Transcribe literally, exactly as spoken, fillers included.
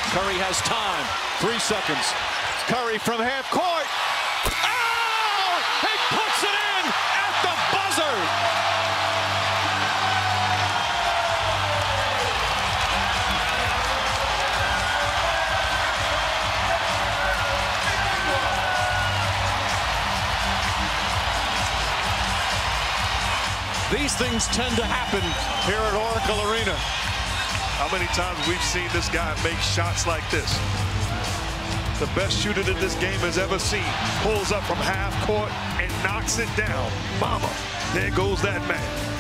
Curry has time. Three seconds. Curry from half court. Oh! He puts it in at the buzzer. These things tend to happen here at Oracle Arena. How many times we've seen this guy make shots like this? The best shooter that this game has ever seen. Pulls up from half court and knocks it down. Mama, there goes that man.